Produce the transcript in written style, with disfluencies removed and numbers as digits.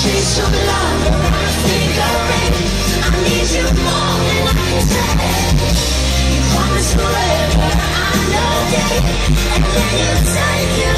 taste of love, cigarette. I need you more than I can say. You promise forever, I know that, and then you take it.